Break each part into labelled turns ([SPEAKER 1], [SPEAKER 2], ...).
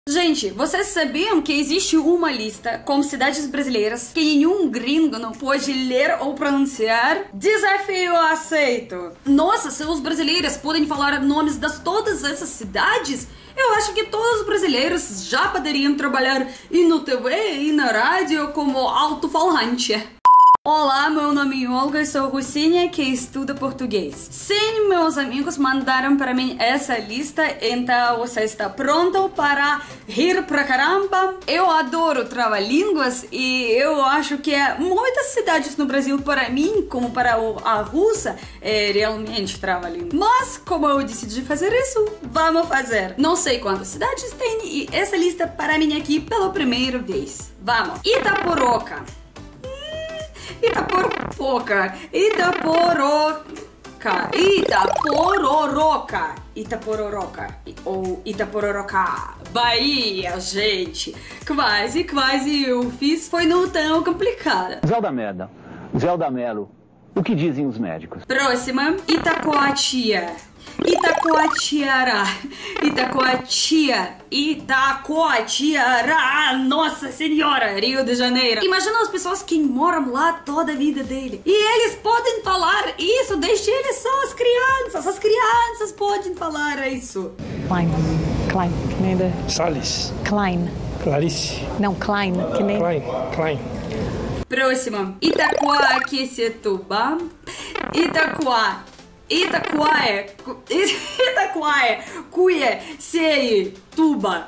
[SPEAKER 1] Gente, vocês sabiam que existe uma lista com cidades brasileiras que nenhum gringo não pode ler ou pronunciar? Desafio aceito! Nossa, se os brasileiros podem falar nomes de todas essas cidades, eu acho que todos os brasileiros já poderiam trabalhar e no TV e na rádio como alto-falante. Olá, meu nome é Olga e sou russinha que estuda português. Sim, meus amigos mandaram para mim essa lista, então você está pronto para rir pra caramba? Eu adoro trava-línguas e eu acho que muitas cidades no Brasil, para mim, como para a russa, é realmente trava-língua. Mas, como eu decidi fazer isso, vamos fazer. Não sei quantas cidades tem e essa lista para mim aqui pela primeira vez. Vamos! Itaporoca. Itapororoca, ou Itapororoca, Bahia, gente. Quase eu fiz, foi não tão complicado.
[SPEAKER 2] Zelda Merda, Zelda Melo, o que dizem os médicos?
[SPEAKER 1] Próxima, Itacoatia. Itacoatiara, Itacoatiara, nossa senhora, Rio de Janeiro. Imagina as pessoas que moram lá toda a vida dele. E eles podem falar isso, desde eles são as crianças podem falar isso.
[SPEAKER 3] Klein, que nem da...
[SPEAKER 4] Salles.
[SPEAKER 3] Klein.
[SPEAKER 4] Clarice.
[SPEAKER 3] Não, Klein, que nem...
[SPEAKER 4] Klein.
[SPEAKER 1] Próxima, Itacoaquecetuba, Itacoaquecetuba,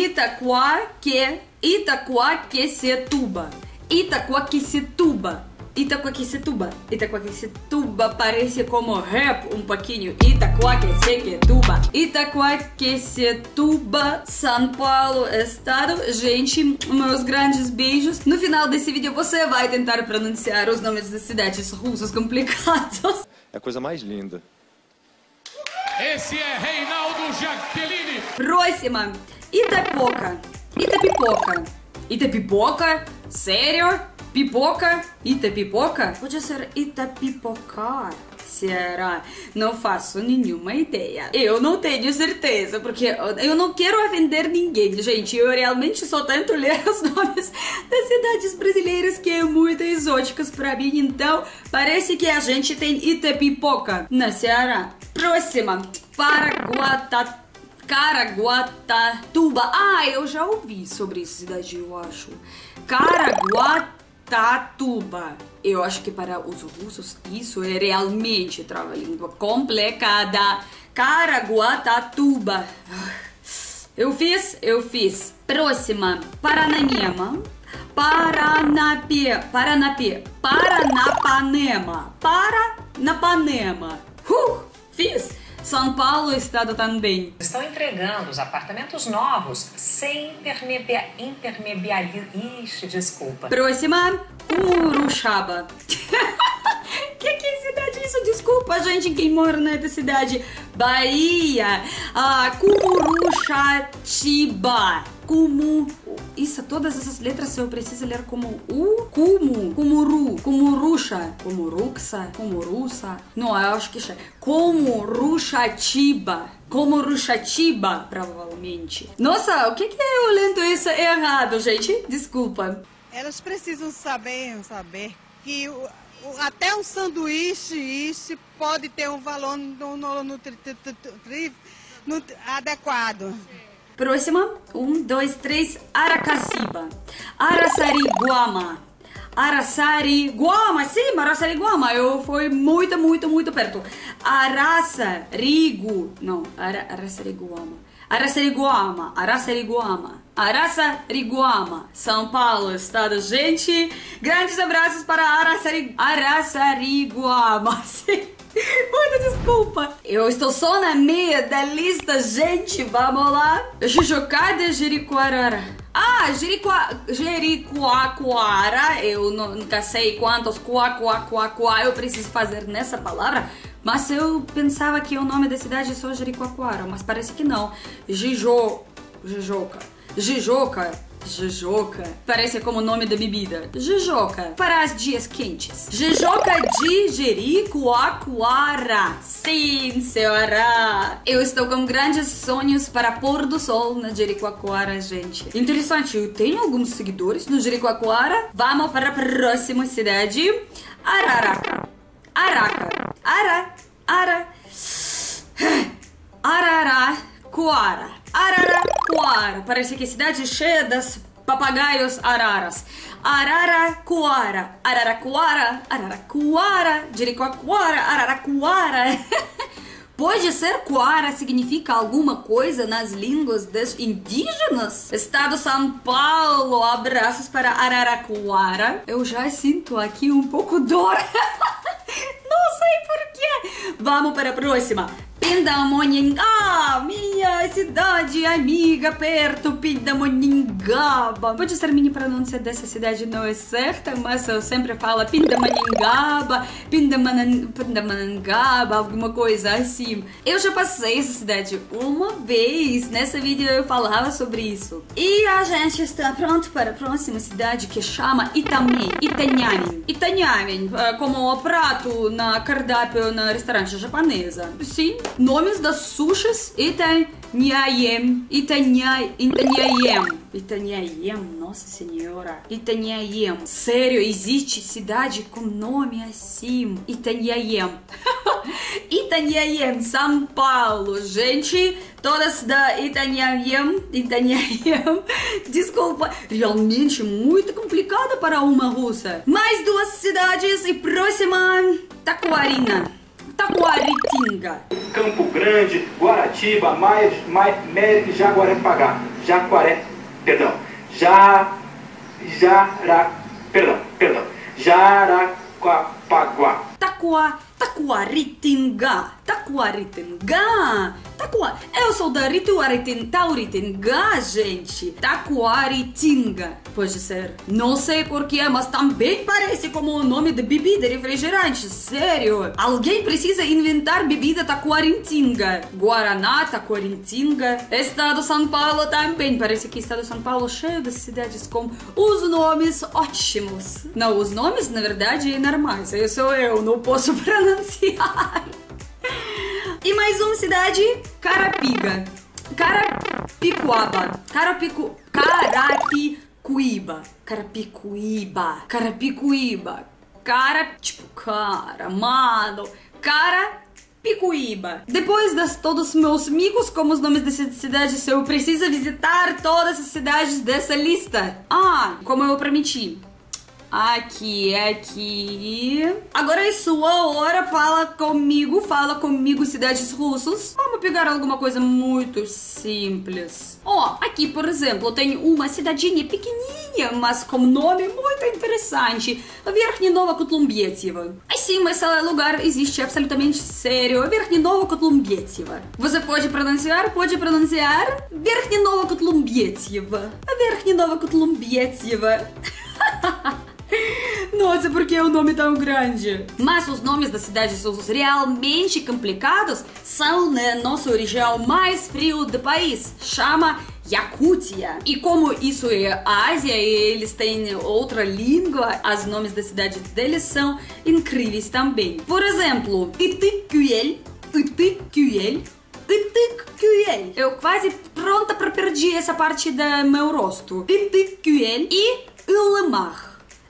[SPEAKER 1] Itacoaquecetuba parece como rap um pouquinho. Itacoaquecetuba, São Paulo, estado. Gente, meus grandes beijos. No final desse vídeo você vai tentar pronunciar os nomes das cidades russas complicados.
[SPEAKER 5] É a coisa mais linda.
[SPEAKER 6] Esse é Reinaldo Jaqueline.
[SPEAKER 1] Próxima, Itapipoca? Sério? Pipoca? Itapipoca? Pode ser Itapipocar. Será? Não faço nenhuma ideia. Eu não tenho certeza, porque eu não quero ofender ninguém, gente. Eu realmente só tento ler os nomes das cidades brasileiras que é muito exóticas pra mim. Então, parece que a gente tem Itapipoca na Ceará. Próxima, Caraguatatuba. Ah, eu já ouvi sobre essa cidade, eu acho. Caraguatatuba. Eu acho que para os russos isso é realmente trava-língua complicada. Caraguatatuba. Eu fiz. Próxima, Paranapanema. Fiz. São Paulo, estado também.
[SPEAKER 7] Estão entregando os apartamentos novos sem desculpa.
[SPEAKER 1] Próxima, Curuçaba. Que cidade é isso? Desculpa, gente, quem mora nessa cidade. Bahia. Curuçatiba. Isso, todas essas letras eu preciso ler como Cumuruxa, não, eu acho que é Cumuruxatiba, provavelmente. Nossa, o que eu lendo isso errado, gente? Desculpa.
[SPEAKER 8] Elas precisam saber que até um sanduíche pode ter um valor adequado.
[SPEAKER 1] Próxima, 1, 2, 3, Aracaciba. Araçariguama, sim, Araçariguama, eu fui muito perto. Araçariguama, São Paulo, estado. Gente, grandes abraços para Araçariguama, sim. Muita desculpa. Eu estou só na meia da lista, gente. Vamos lá. Jujucada, Jericoacoara. Jericoacoara. Eu nunca sei quantos eu preciso fazer nessa palavra. Mas eu pensava que o nome da cidade é só Jericoacoara. Mas parece que não. Jijoca. Jijoca. Parece como o nome da bebida. Jijoca. Para os dias quentes. Jijoca de Jericoacoara. Sim, senhora. Eu estou com grandes sonhos para pôr do sol na Jericoacoara, gente. Interessante, eu tenho alguns seguidores no Jericoacoara. Vamos para a próxima cidade. Araraca. Araraquara. Araraquara. Parece que a cidade é cheia das papagaios araras. Araraquara. Jericoacoara, Araraquara. Pode ser Coara significa alguma coisa nas línguas dos indígenas? Estado São Paulo, abraços para Araraquara. Eu já sinto aqui um pouco dor. Não sei porquê. Vamos para a próxima. Pindamonhangaba, minha cidade amiga perto, Pindamonhangaba. Pode ser minha pronúncia dessa cidade não é certa, mas eu sempre falo Pindamonhangaba, Pindamonhangaba, alguma coisa assim. Eu já passei essa cidade uma vez, nesse vídeo eu falava sobre isso. E a gente está pronto para a próxima cidade que chama Itanhamen. Itanhamen, como o prato na cardápio na restaurante japonesa. Sim. Nomes das sushis: Itanhaem, nossa senhora, Itanhaem. Sério, existe cidade com nome assim? Itanhaem. Itanhaem, São Paulo, gente. Todas da Itanhaem. Desculpa, realmente muito complicada para uma russa. Mais duas cidades e próxima, Taquaritinga.
[SPEAKER 4] Campo Grande, Guaratiba, Mérica, Jaraquapaguá.
[SPEAKER 1] Taquaritinga. Eu sou da Tauritinga, gente. Taquaritinga. Pode ser. Não sei porquê, mas também parece como o nome de bebida refrigerante. Sério. Alguém precisa inventar bebida Taquaritinga. Guaraná, Taquaritinga. Estado São Paulo também. Parece que Estado São Paulo é cheio de cidades com os nomes ótimos. Não, os nomes, na verdade, normais. Eu não posso pronunciar. E mais uma cidade, Carapiga. Carapicuíba. Carapicuíba. Depois de todos os meus amigos, como os nomes dessas cidades, eu preciso visitar todas as cidades dessa lista. Como eu prometi. Aqui. Agora é sua hora, fala comigo, cidades russas. Vamos pegar alguma coisa muito simples. Aqui, por exemplo, eu tenho uma cidadinha pequenininha, mas com nome muito interessante. Верхненова Котлумбетьево. Sim, mas esse lugar existe absolutamente sério. Верхненова Котлумбетьево. Você pode pronunciar? Верхненова Котлумбетьево. Nossa, por que o nome tão grande? Mas os nomes das cidades realmente complicados são na nossa região mais frio do país. Chama Yakutia. E como isso é Ásia e eles têm outra língua, os nomes das cidades deles são incríveis também. Por exemplo, Itiquel. Eu quase pronta para perder essa parte do meu rosto. Itiquel e Ilamar,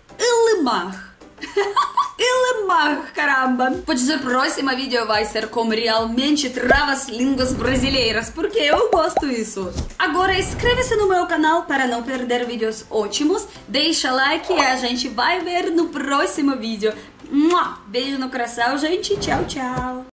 [SPEAKER 1] caramba. Pode ser que o próximo vídeo vai ser como realmente travas línguas brasileiras, porque eu gosto disso. Agora inscreva-se no meu canal para não perder vídeos ótimos. Deixa like e a gente vai ver no próximo vídeo. Beijo no coração, gente. Tchau, tchau.